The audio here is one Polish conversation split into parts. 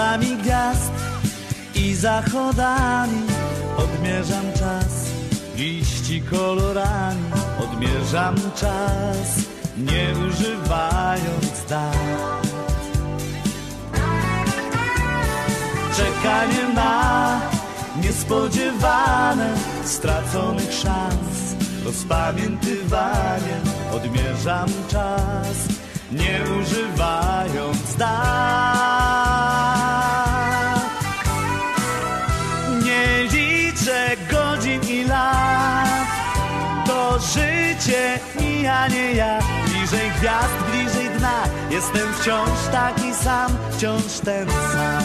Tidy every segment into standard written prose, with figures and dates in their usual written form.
wschodami gwiazd i zachodami odmierzam czas. Liści kolorami odmierzam czas, nie używając dat. Czekanie na niespodziewane straconych szans, rozpamiętywaniem odmierzam czas, nie używając dat. Nie liczę godzin i lat, to życie mija, nie ja. Bliżej gwiazd, bliżej dna, jestem wciąż taki sam, wciąż ten sam.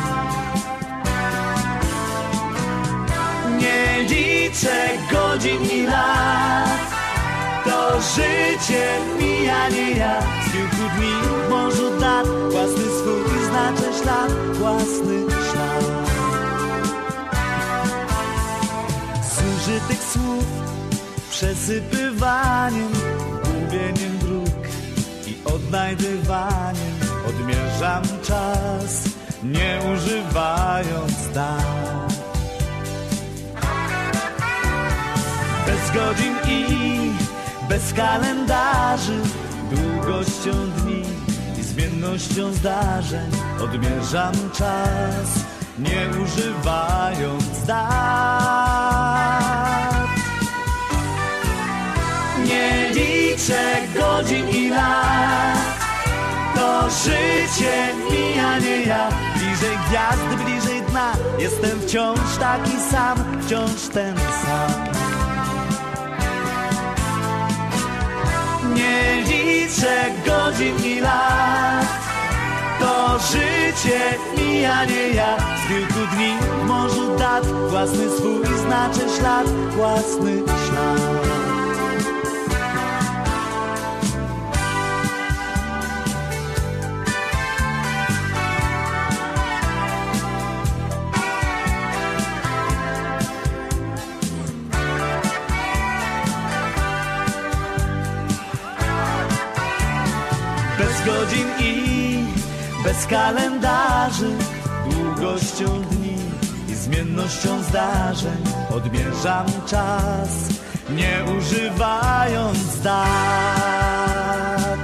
Nie liczę godzin i lat, to życie mija, nie ja. Z kilku dni w morzu dat, własny swój znaczę ślad, własny ślad. Zużytych słów przesypywaniem, gubieniem dróg i odnajdywaniem odmierzam czas, nie używając dat. Bez godzin i bez kalendarzy, długością dni i zmiennością zdarzeń odmierzam czas, nie używając dat. Nie liczę godzin i lat, to życie mija, nie ja. Bliżej gwiazd, bliżej dna, jestem wciąż taki sam, wciąż ten sam. Nie liczę godzin i lat, to życie mija, nie ja. Z kilku dni w morzu dat, własny swój znaczę ślad, własny ślad. Bez godzin i bez kalendarzy, długością dni i zmiennością zdarzeń odmierzam czas, nie używając dat.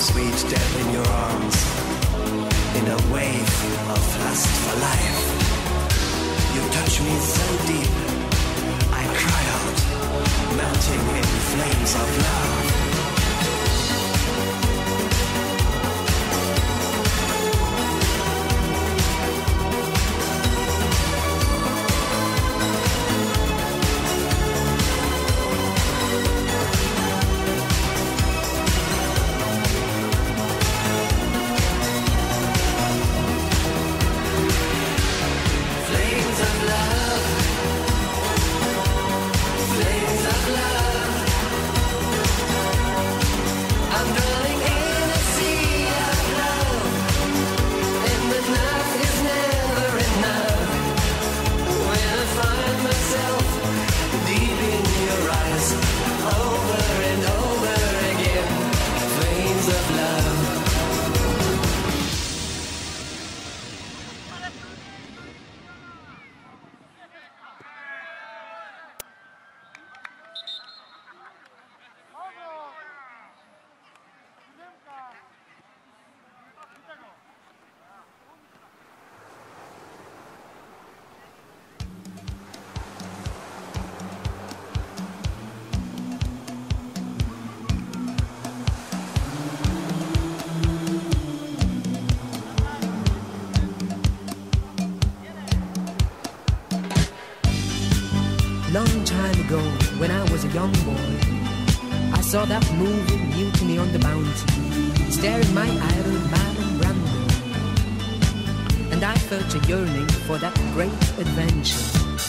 sweet death in your arms, in a wave of lust for life. You touch me so deep, I cry out, melting in flames of love. Long time ago, when I was a young boy, I saw that movie Mutiny on the Bounty, staring my idol Marlon Brando, and I felt a yearning for that great adventure.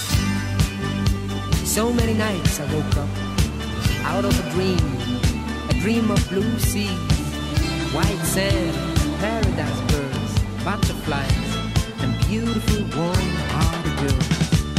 So many nights I woke up out of a dream of blue sea, white sand, paradise birds, butterflies, and beautiful warm-hearted girls.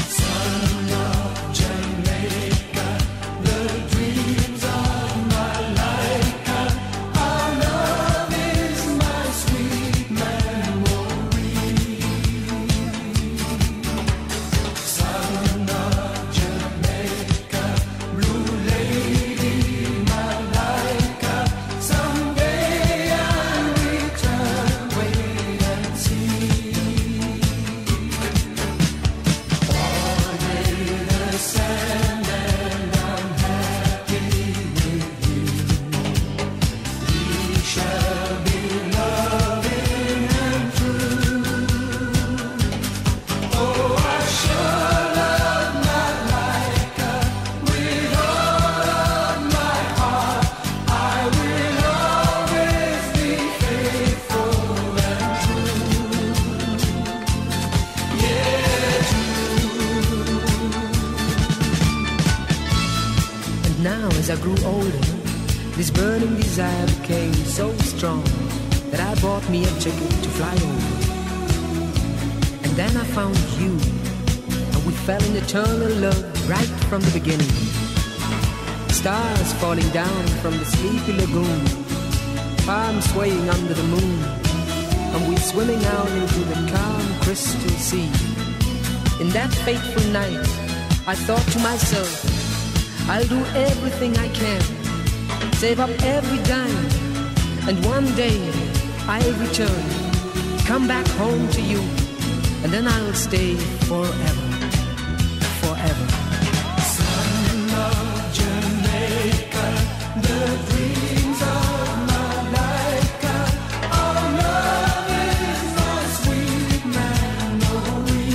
As I grew older, this burning desire became so strong that I bought me a ticket to fly over. And then I found you, and we fell in eternal love right from the beginning. Stars falling down from the sleepy lagoon, palms swaying under the moon, and we swimming out into the calm crystal sea. In that fateful night, I thought to myself, I'll do everything I can, save up every dime, and one day I'll return, come back home to you, and then I'll stay forever, forever. Son of Jamaica, the dreams of Malaika, our love is my sweet memory.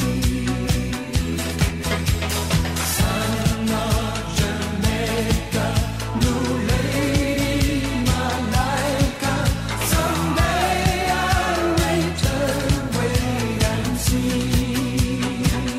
Son of Jamaica, blue lady Malaika, someday I'll return, wait and see.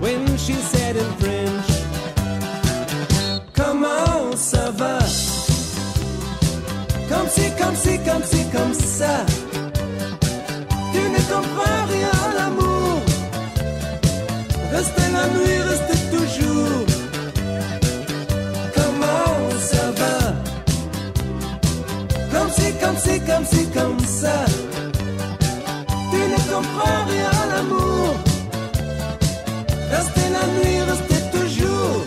when she said in French, comment ça va? Comme si, comme si, comme si, comme ça. Tu ne comprends rien à l'amour. Restez la nuit, restez toujours. Comment ça va? Comme si, comme si, comme si, comme ça. Tu ne comprends rien à l'amour. Restez la nuit, restez toujours.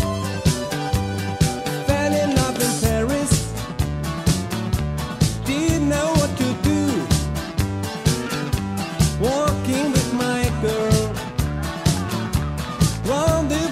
Fell in love in Paris. Didn't know what to do. Walking with my girl. Rendezvous